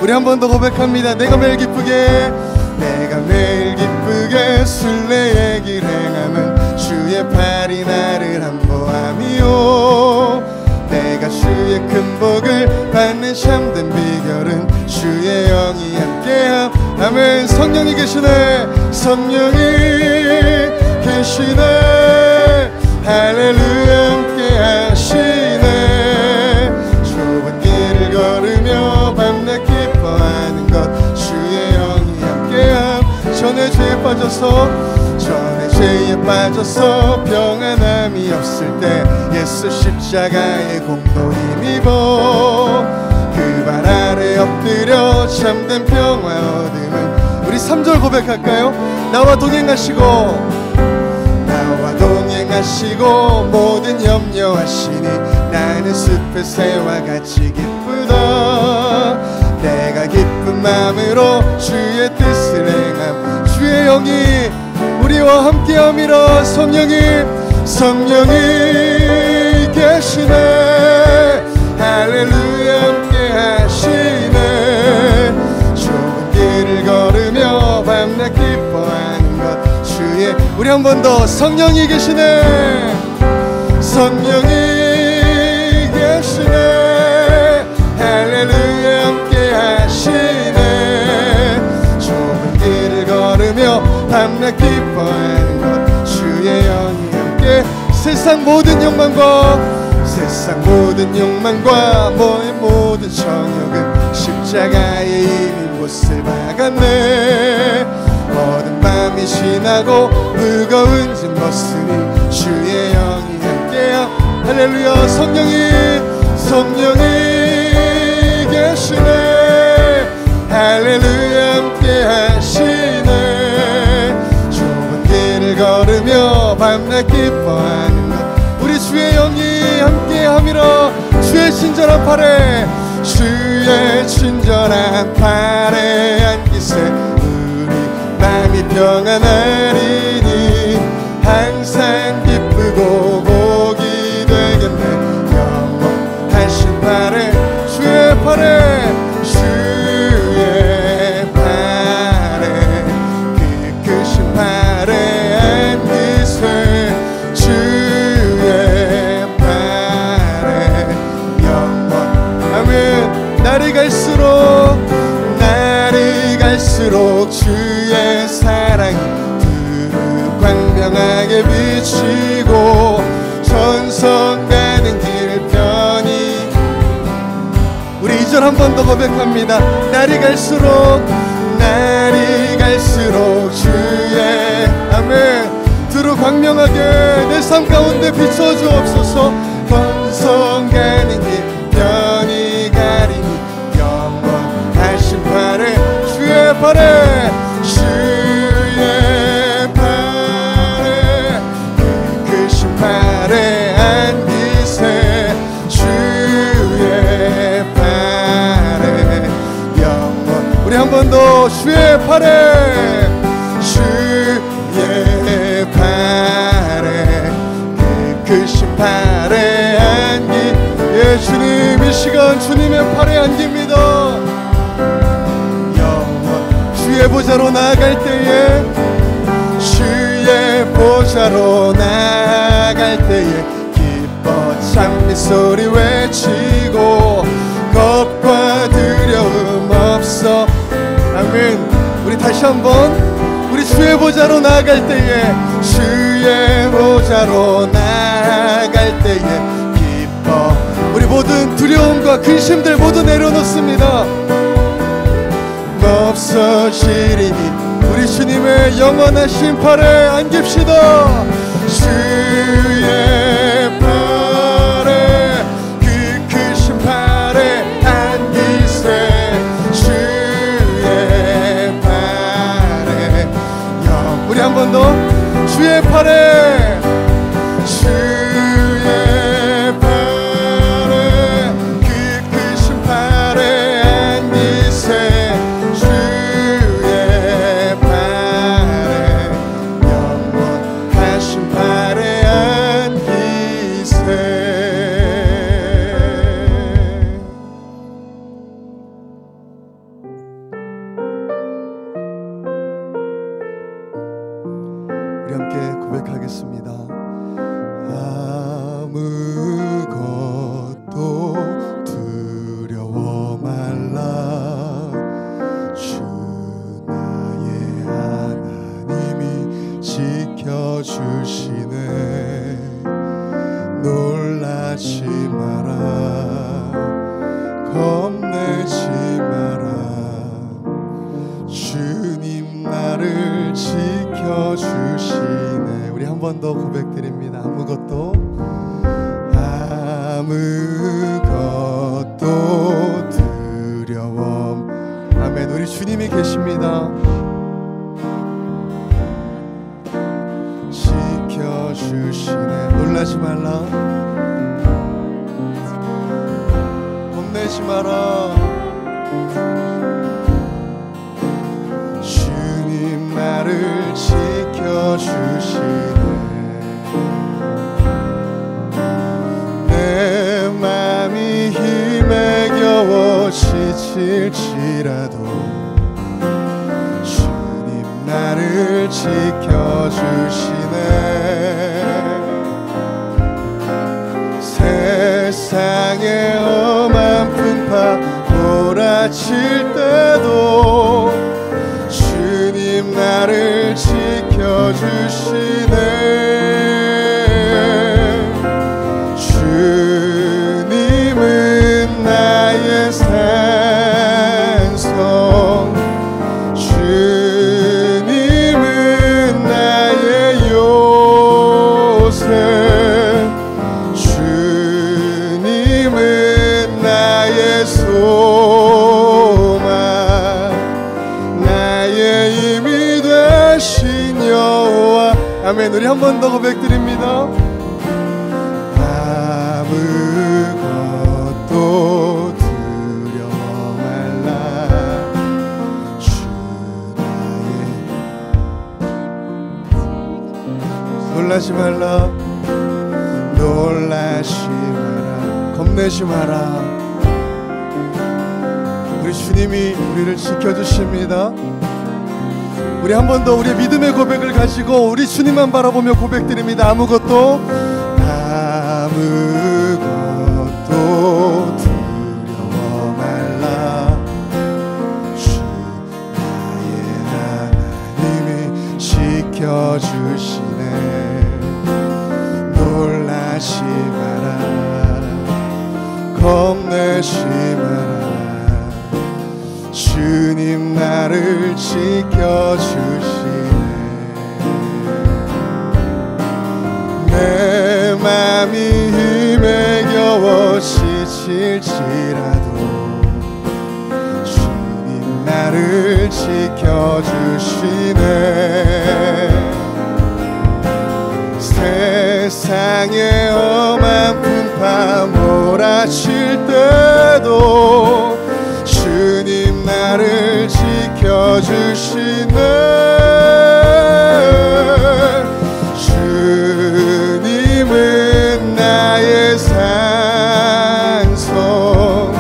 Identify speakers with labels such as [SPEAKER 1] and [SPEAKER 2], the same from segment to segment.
[SPEAKER 1] 우리 한 번 더 고백합니다. 내가 매일 기쁘게 순례의 길 행함은 주의 팔이 나를 함보함이요. 내가 주의 큰 복을 받는 참된 비결은 주의 영이 함께함. 아멘. 성령이 계시네. 성령이 계시네. 할렐루야. 함께 하시네. 좁은 길을 걸으며 밤낮 기뻐하는 것 주의 영이 함께함. 전에 죄에 빠져서 평안함이 없을 때 예수 십자가의 공로 힘입어 그 발 아래 엎드려 참된 평화 얻음은. 우리 3절 고백할까요? 나와 동행하시고 모든 염려하시니 나는 숲의 새와 같이 기쁘다. 내가 기쁜 마음으로 주의 뜻을 행함. 주의 영이 우리와 함께함이라. 성령이 계시네. 할렐루야. 함께 하시네. 좁은 길을 걸으며 밤낮 기뻐하는 것 주의. 우리 한 번 더. 성령이 계시네. 성령이 계시네. 할렐루야. 함께 하시네. 좁은 길을 걸으며 밤낮 기뻐하는 것 주의 영이 함께. 세상 모든 욕망과 너의 모든 정욕은 십자가에 이미 못을 박았네. 모든 밤이 지나고 무거운 짐 벗으니 주의 영이 함께야. 할렐루야. 성령이 계시네. 할렐루야. 함께 하시네. 좁은 길을 걸으며 밤낮 기뻐하는 것 우리 주의 영이 함께함이라. 주의 친절한 팔에 안기세 우리 마음이 평안하리니 항상 기쁘고 복이 되겠네. 영원하신 팔에 주의 팔에 그 크신 팔에 안기세 주의 팔에 영원. 아멘. 날이 갈수록 주의 사랑이 두루 광명하게 비치고 전성 가는 길 편히. 우리 2절 한 번 더 고백합니다. 날이 갈수록 주의 아멘 두루 광명하게 내 삶 가운데 비춰주옵소서. 전성 가는 길 편히 가리니 영원하신 팔에 주의 팔에 크신 팔에 안기세 주의 팔에 영원. 우리 한 번 더. 주의 팔에 크신 팔에 안기. 예 주님, 이 시간 주님의 팔에 안깁니다. 영원. 주의 보좌로 나아갈 때에 기뻐 찬미 소리 외치고 겁과 두려움 없어. 아멘. 우리 다시 한번. 우리 주의 보좌로 나아갈 때에 기뻐. 우리 모든 두려움과 근심들 모두 내려놓습니다. 없어지리니 우리 주님의 영원하신 팔에 안깁시다. 주의 팔에 그 크신 팔에 안기세 주의 팔에 영. 우리 한 번 더. 주의 팔에 그 크신 팔에 안기세 주의 팔에 영원하신 팔에 안기세. 고백하겠습니다. 아무것도 두려워 말라. 주 나의 하나님이 지켜주시네. 놀라지 마라. 겁내지 마라. 주님 나를 지켜주시네. 우리 한 번 더 고백드립니다. 아무것도 두려워. 아멘. 우리 주님이 계십니다. 지켜주시네. 놀라지 말라. 겁내지 마라. 주님 나를 지켜주시네. 내 맘이 힘에 겨워 지칠지라도 주님 나를 지켜주시네. 세상의 험한 풍파 몰아칠 때도 주님 나를 지켜주시네. 주님은 나의 산성, 주님은 나의 요새, 주님은 나의 소망, 나의 힘이 되신 여호와. 아멘. 우리 한 번 더 고백드립니다. 아무것도 두려워 말라. 주 나의 놀라지 말라. 놀라지 마라. 겁내지 마라. 우리 주님이 우리를 지켜주십니다. 우리 한 번 더 우리의 믿음의 고백을 가지고 우리 주님만 바라보며 고백드립니다. 아무것도 두려워 말라. 주 나의 하나님이 지켜주시네. 놀라지 마라. 겁내지 마라. 주님 나를 지켜주시네. 내 맘이 힘에 겨워 지칠지라도 주님 나를 지켜주시네. 세상의 험한 풍파 몰아칠 때도 주님 나를 지켜주시네. 주님은 나의 산성,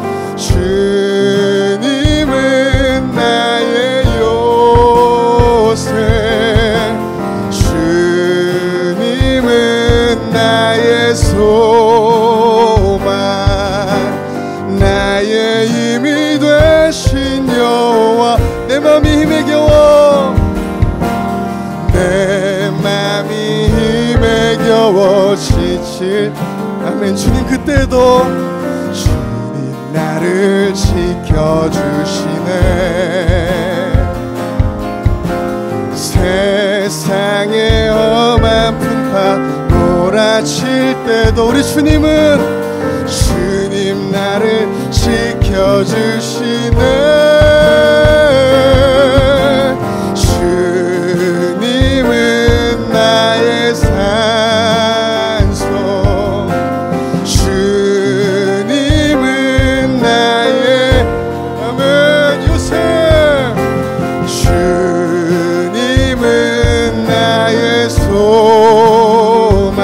[SPEAKER 1] 주님은 나의 요새, 주님은 나의 소망, 나의 힘이 되신 여호와. 내 맘이 힘에 겨워, 내 맘이 힘에 겨워 지칠. 아멘. 주님 그때도 주님 나를 지켜주시네. 세상의 험한 풍파 몰아칠 때도 우리 주님은 주님 나를 지켜주시네. 주님은 나의 산성, 주님은 나의 아멘 요새, 주님은 나의 소망,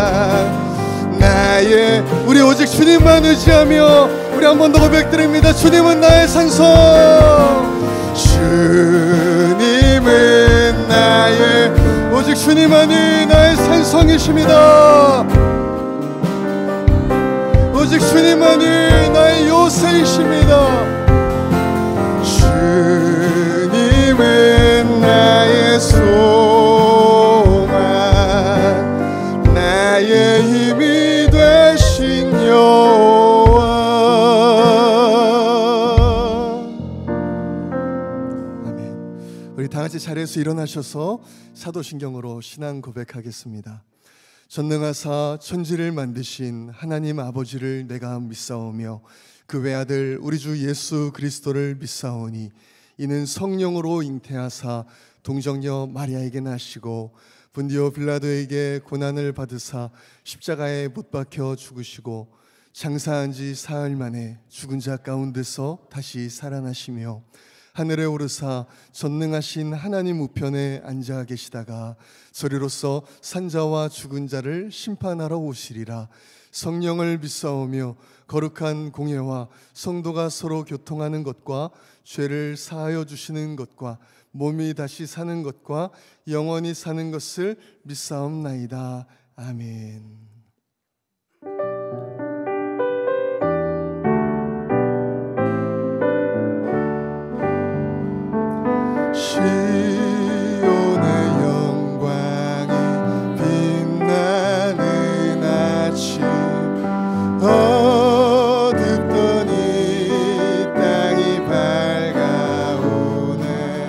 [SPEAKER 1] 나의. 우리 오직 주님만 의지하며 우리 한 번 더 고백드립니다. 주님은 나의 산성, 주님은 나의. 오직 주님만이 나의 산성이십니다. 오직 주님만이 나의 요새이십니다. 주님은 나의 소망, 나의 힘이 되신 여호와. 아멘. 우리 다 같이 자리에서 일어나셔서 사도신경으로 신앙 고백하겠습니다. 전능하사 천지를 만드신 하나님 아버지를 내가 믿사오며 그 외아들 우리 주 예수 그리스도를 믿사오니 이는 성령으로 잉태하사 동정녀 마리아에게 나시고 본디오 빌라도에게 고난을 받으사 십자가에 못 박혀 죽으시고 장사한 지 사흘 만에 죽은 자 가운데서 다시 살아나시며 하늘에 오르사 전능하신 하나님 우편에 앉아 계시다가 소리로서 산자와 죽은 자를 심판하러 오시리라. 성령을 믿사오며 거룩한 공예와 성도가 서로 교통하는 것과 죄를 사하여 주시는 것과 몸이 다시 사는 것과 영원히 사는 것을 믿사옵나이다. 아멘. 시온의 영광이 빛나는 아침 어둡던 이 땅이 밝아오네.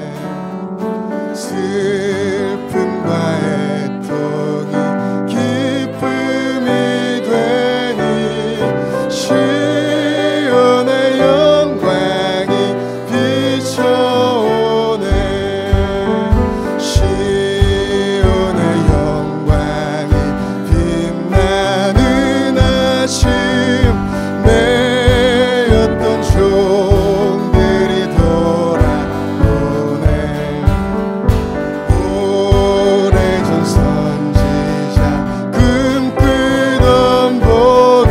[SPEAKER 1] 슬픔과 애통이 기쁨이 되니 시온의 영광이 비춰오네. 시온의 영광이 빛나는 아침 매였던 종들이 돌아오네. 오래전 선지자 꿈꾸던 복을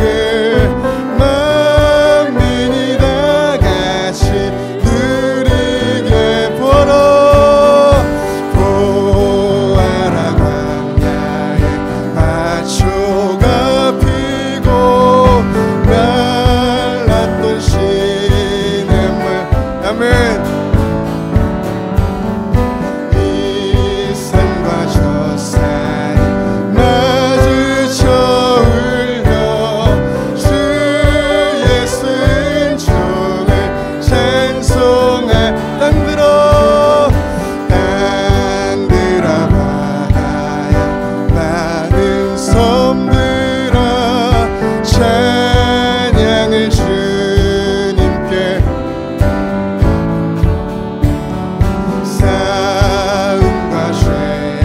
[SPEAKER 1] 만민이 다 같이 누리게 보러 보아라. 광야에 화초가 피고 말랐던 시냇물. 아멘. 이 산과 저 산이 마주쳐 울려 주 예수 은총을 찬송하. 땅들어 바다야 많은 섬들아 찬양을 주님께. 싸움과 죄악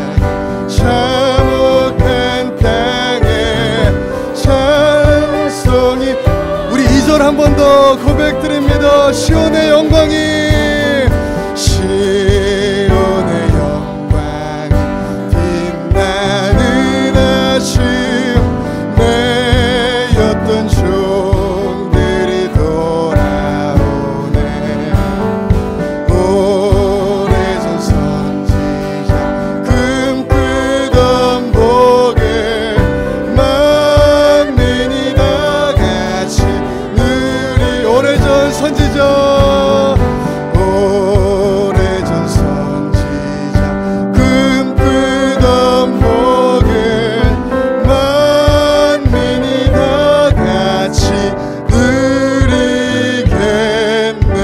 [SPEAKER 1] 참혹한 땅에 찬송이. 우리 2절 한 번 더 고백드립니다. 시온의 영광이 시온의 영광이 빛나는 아침 매였던 종들이 돌아오네. 오래전 선지자 꿈꾸던 복을 만민이 다 같이 누리. 오래전 선지자 오래전 선지자 꿈꾸던 복을 만민이 다 같이 누리겠네.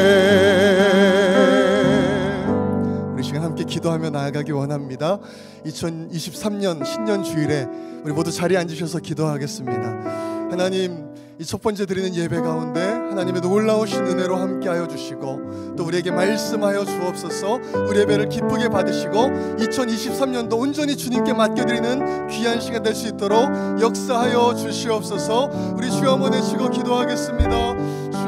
[SPEAKER 1] 우리 시간 함께 기도하며 나아가기 원합니다. 2023년 신년 주일에 우리 모두 자리에 앉으셔서 기도하겠습니다. 하나님, 이 첫 번째 드리는 예배 가운데 하나님의 놀라우신 은혜로 함께하여 주시고 또 우리에게 말씀하여 주옵소서. 우리 예배를 기쁘게 받으시고 2023년도 온전히 주님께 맡겨드리는 귀한 시간 될 수 있도록 역사하여 주시옵소서. 우리 주여 한번 외치고 기도하겠습니다.